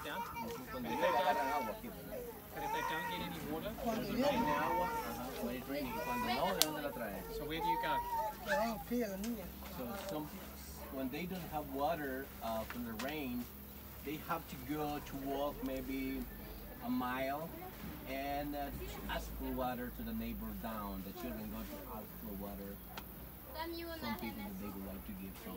down? Cuando llega agarran agua aquí. But if they don't get any water, Cuando tiene agua, when it's raining. Cuando no, ¿de dónde la traen? so where do you go? So when they don't have water from the rain, they have to go to walk maybe a mile and ask for water to the neighbor down. The children go to ask for water. Some people that they would like to give some